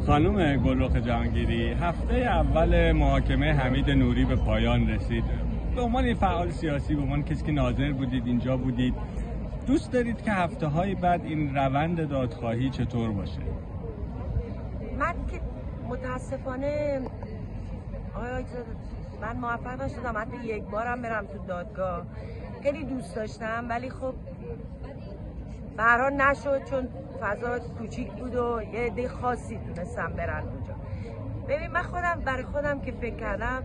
خانم گلرخ جهانگیری، هفته اول محاکمه حمید نوری به پایان رسید. به عنوان فعال سیاسی، به عنوان کسی که ناظر بودید، اینجا بودید، دوست دارید که هفته‌های بعد این روند دادخواهی چطور باشه؟ من که متاسفانه من موفق نشدم حتی یک بارم برم تو دادگاه. خیلی دوست داشتم ولی خب به هر حال نشد، چون فضا کوچیک بود و یه عده خاصی تونستم برن اونجا. ببین من خودم برای خودم که فکر کردم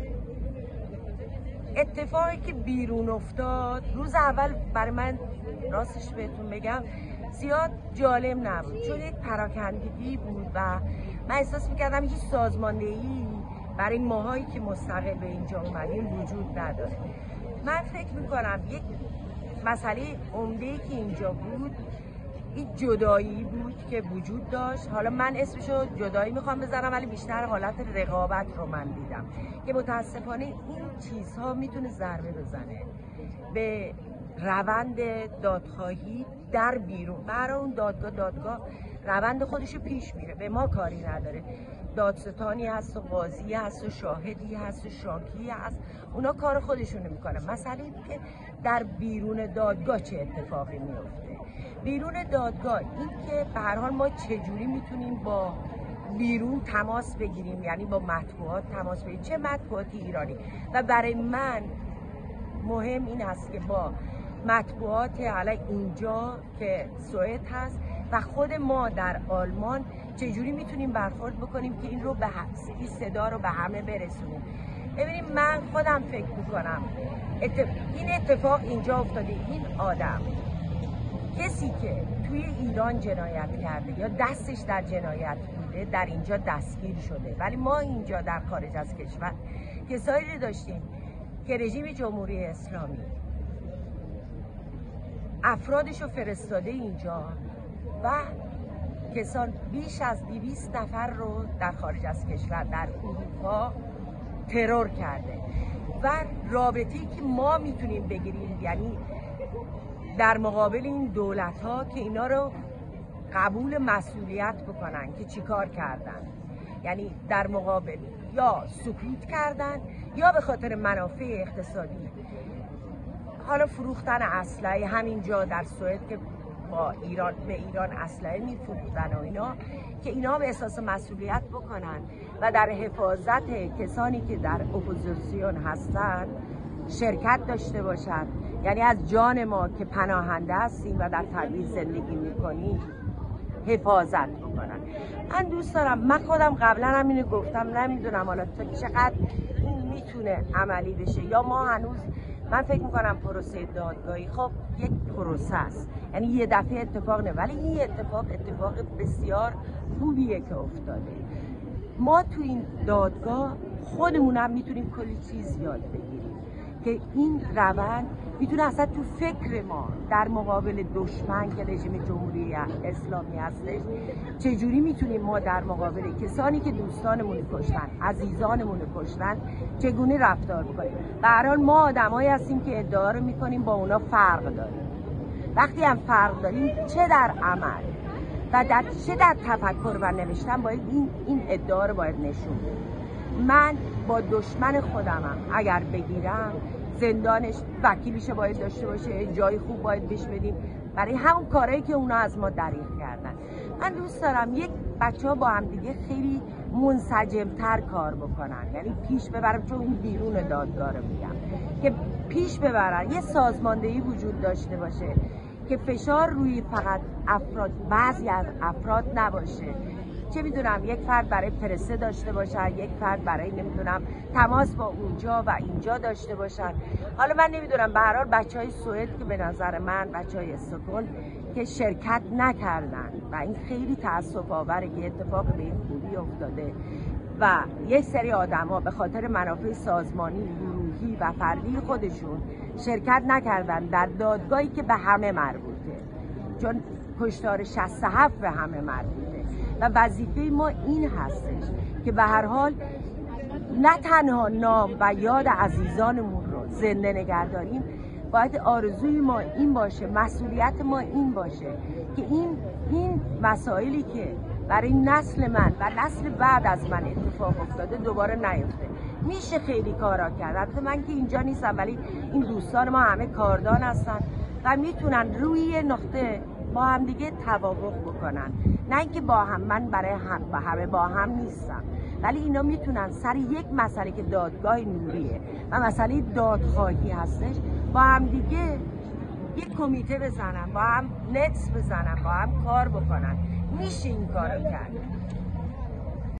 اتفاقی که بیرون افتاد روز اول برای من راستش بهتون بگم زیاد جالب نبود، چون یک پراکندگی بود و من احساس میکردم هیچ سازماندهی برای ماهایی که مستقل به اینجا اومدیم وجود نداره. من فکر میکنم یک مسئله عمده‌ای که اینجا بود این جدایی بود که وجود داشت. حالا من اسمشو جدایی میخوام بذارم ولی بیشتر حالت رقابت رو من دیدم که متاسفانه این چیزها میتونه ضربه بزنه به روند دادخواهی در بیرون. برای اون دادگاه روند خودشو پیش میره، به ما کاری نداره. دادستانی هست و قاضی هست و شاهدی هست و شاکی هست، اونا کار خودشونو میکنن. مسئله این که در بیرون دادگاه چه اتفاقی میفته. بیرون دادگاه این که به هر حال ما چجوری میتونیم با بیرون تماس بگیریم، یعنی با مطبوعات تماس بگیریم، چه مطبوعاتی ایرانی. و برای من مهم این است که با مطبوعات حالا اینجا که سوئد هست و خود ما در آلمان چجوری میتونیم برخورد بکنیم که این رو به این صدا رو به همه برسونیم. ببینیم من خودم فکر میکنم این اتفاق اینجا افتاده. این آدم کسی که توی ایران جنایت کرده یا دستش در جنایت بوده در اینجا دستگیر شده، ولی ما اینجا در خارج از کشور کسایی رو داشتیم که رژیم جمهوری اسلامی افرادشو فرستاده اینجا و کسان بیش از 200 نفر رو در خارج از کشور در اروپا ترور کرده. و رابطه‌ای که ما میتونیم بگیریم یعنی در مقابل این دولت ها که اینا رو قبول مسئولیت بکنن که چیکار کردن، یعنی در مقابل یا سکوت کردن یا به خاطر منافع اقتصادی حالا فروختن اسلحه همینجا در سوئد که با ایران به ایران اسلحه میفروختن و اینا، که اینا به احساس مسئولیت بکنن و در حفاظت کسانی که در اپوزیسیون هستن شرکت داشته باشن، یعنی از جان ما که پناهنده هستیم و در تبعیض زندگی میکنیم حفاظت بکنن. من دوست دارم، من خودم قبلا هم اینو گفتم، نمیدونم حالا تا چقدر این میتونه عملی بشه یا ما هنوز، من فکر میکنم پروسه دادگاهی خب یک پروسه است، یعنی یه دفعه اتفاق نه، ولی این اتفاق بسیار خوبیه که افتاده. ما تو این دادگاه خودمون هم میتونیم کلی چیز یاد بگیریم که این روند میتونه اصلا تو فکر ما در مقابل دشمن که رژیم جمهوری اسلامی هستش چجوری میتونیم ما در مقابل کسانی که دوستانمون کشتن، عزیزانمون کشتن، چگونه رفتار بکنیم. به هر حال ما آدمایی هستیم که ادعا رو میکنیم با اونا فرق داریم. وقتی هم فرق داریم چه در عمل و چه در تفکر و نوشتن باید این ادعا رو باید نشون بدیم. من با دشمن خودمم اگر بگیرم زندانش وکیلش باید داشته باشه، جای خوب باید بهش بدیم برای همون کارهایی که اونا از ما دریغ کردن. من دوست دارم یک بچه‌ها با هم دیگه خیلی منسجم‌تر کار بکنن، یعنی پیش ببرم، چون این بیرون دادگاه رو میگم که پیش ببرن، یه سازماندهی وجود داشته باشه که فشار روی فقط افراد، بعضی از افراد نباشه. چه میدونم یک فرد برای پرسه داشته باشن، یک فرد برای نمیدونم تماس با اونجا و اینجا داشته باشن. حالا من نمیدونم، به هر حال بچهای سوئد که به نظر من بچهای استکهلم که شرکت نکردن و این خیلی تأسف آوره که اتفاق به این خوبی افتاده و یک سری آدما به خاطر منافع سازمانی، گروهی و فردی خودشون شرکت نکردن در دادگاهی که به همه مربوطه، چون کشتار 67 به همه مربوطه و وظیفه ما این هستش که به هر حال نه تنها نام و یاد عزیزانمون رو زنده نگه داریم، باید آرزوی ما این باشه، مسئولیت ما این باشه که این مسائلی که برای نسل من و نسل بعد از من اتفاق افتاده دوباره نیفته. میشه خیلی کارا کرد. البته من که اینجا نیستم ولی این دوستان ما همه کاردان هستن و میتونن روی نقطه با هم دیگه توافق بکنن. نه اینکه با هم، من برای همه با هم نیستم، ولی اینا میتونن سر یک مسئله که دادگاه نوریه و مسئله دادخواهی هستش با هم دیگه یک کمیته بزنن، با هم نتس بزنن، با هم کار بکنن. میشه این کارو کرد.